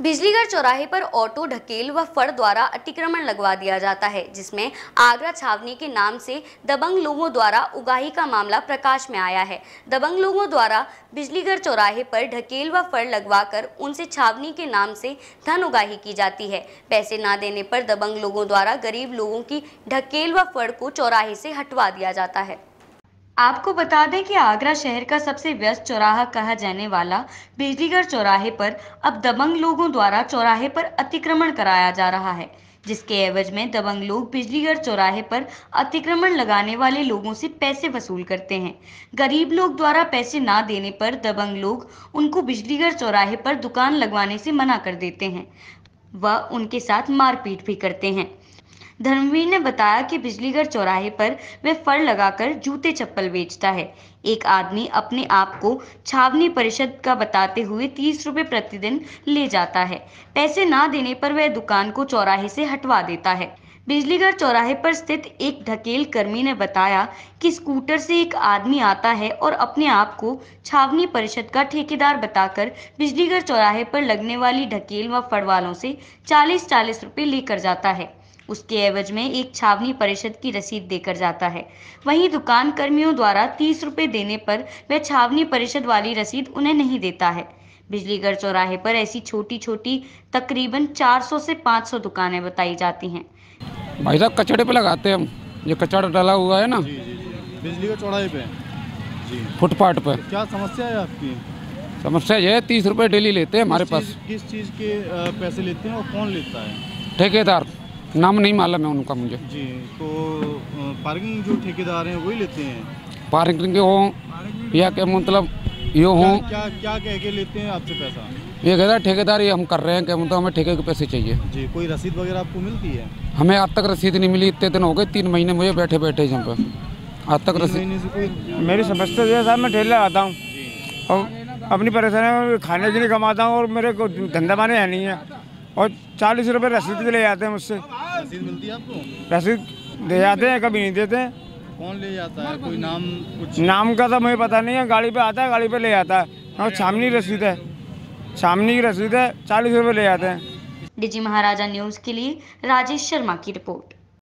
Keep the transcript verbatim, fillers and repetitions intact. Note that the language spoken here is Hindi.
बिजलीगढ़ चौराहे पर ऑटो, ढकेल व फड़ द्वारा अतिक्रमण लगवा दिया जाता है, जिसमें आगरा छावनी के नाम से दबंग लोगों द्वारा उगाही का मामला प्रकाश में आया है। दबंग लोगों द्वारा बिजलीगढ़ चौराहे पर ढकेल व फड़ लगवाकर उनसे छावनी के नाम से धन उगाही की जाती है। पैसे न देने पर दबंग लोगों द्वारा गरीब लोगों की ढकेल व फड़ को चौराहे से हटवा दिया जाता है। आपको बता दें कि आगरा शहर का सबसे व्यस्त चौराहा कहा जाने वाला बिजलीगढ़ चौराहे पर अब दबंग लोगों द्वारा चौराहे पर अतिक्रमण कराया जा रहा है, जिसके एवज में दबंग लोग बिजलीगढ़ चौराहे पर अतिक्रमण लगाने वाले लोगों से पैसे वसूल करते हैं। गरीब लोग द्वारा पैसे ना देने पर दबंग लोग उनको बिजलीगढ़ चौराहे पर दुकान लगवाने से मना कर देते हैं व उनके साथ मारपीट भी करते हैं। धर्मवीर ने बताया कि बिजलीगढ़ चौराहे पर वह फड़ लगाकर जूते चप्पल बेचता है। एक आदमी अपने आप को छावनी परिषद का बताते हुए तीस रुपए प्रतिदिन ले जाता है। पैसे ना देने पर वह दुकान को चौराहे से हटवा देता है। बिजलीगढ़ चौराहे पर स्थित एक ढकेल कर्मी ने बताया कि स्कूटर से एक आदमी आता है और अपने आप को छावनी परिषद का ठेकेदार बताकर बिजलीगढ़ चौराहे पर लगने वाली ढकेल व फड़ वालों से चालीस चालीस रुपए लेकर जाता है। उसके एवज में एक छावनी परिषद की रसीद देकर जाता है। वहीं दुकान कर्मियों द्वारा तीस रुपए देने पर वह छावनी परिषद वाली रसीद उन्हें नहीं देता है। बिजलीगढ़ चौराहे पर ऐसी छोटी छोटी तकरीबन चार सौ से पाँच सौ दुकानें बताई जाती हैं। भाई साहब कचड़े पे लगाते हैं हम, ये कचड़ा डाला हुआ है ना बिजलीगढ़ चौराहे पे जी फुटपाथ पे। क्या समस्या है आपकी? समस्या ये है तीस रुपए डेली लेते हैं हमारे पास। किस चीज़ के पैसे लेते हैं और कौन लेता है? ठेकेदार, नाम नहीं मालूम है उनका मुझे जी। तो पार्किंग जो ठेकेदार हैं वही लेते हैं? पार्किंग के हो या क्या मतलब यो हो क्या क्या कह के लेते हैं आपसे पैसा? ये कहता है ठेकेदार ये हम कर रहे हैं क्या मतलब हमें ठेके के पैसे चाहिए जी। कोई रसीद वगैरह आपको मिलती है? हमें आज तक रसीद नहीं मिली। इतने दिन हो गए, तीन महीने मुझे बैठे बैठे यहाँ पे, आज तक रसीद। कोई मेरी समस्या ये साहब, मैं ठेला आता हूँ और अपनी परेशानी खाने के लिए कमाता हूँ और मेरे को धंधा पानी है नहीं है और चालीस रुपये रसीद के ले जाते हैं मुझसे। रसीद मिलती है आपको? रसीद दे जाते हैं, कभी नहीं देते हैं। कौन ले जाता है? कोई नाम कुछ? नाम का तो मुझे पता नहीं है। गाड़ी पे आता है, गाड़ी पे ले जाता है और छावनी रसीद है, छावनी की रसीद है, चालीस रुपये ले जाते हैं। डीजी महाराजा न्यूज़ के लिए राजेश शर्मा की रिपोर्ट।